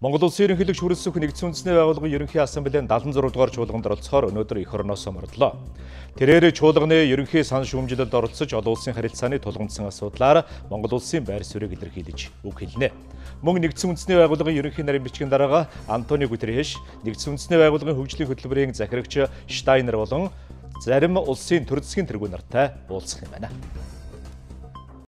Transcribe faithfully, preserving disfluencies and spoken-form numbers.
Монгол Улсын ерөнхийлөгч хүрэлцэх нэгдсэн үндэсний байгууллагын ерөнхий ассамблеийн дадлан зураг дугаар чуулганд оролцохоор өнөөдөр эх орноос мордлоо. Тэрээр чуулганы ерөнхий сан шүүмжлэлд оролцож олон улсын харилцааны тулгамдсан асуудлаар Монгол Улсын байр суурийг илэрхийлж үг хэлнэ. Мөн нэгдсэн үндэсний байгууллагын ерөнхий нарийн бичгийн дарга Антонио Гутерриш, нэгдсэн үндэсний байгууллагын хөгжлийн хөтөлбөрийн захирагч Штайнер болон зарим улсын төр засгийн тэргүүн нартай уулзах юм байна.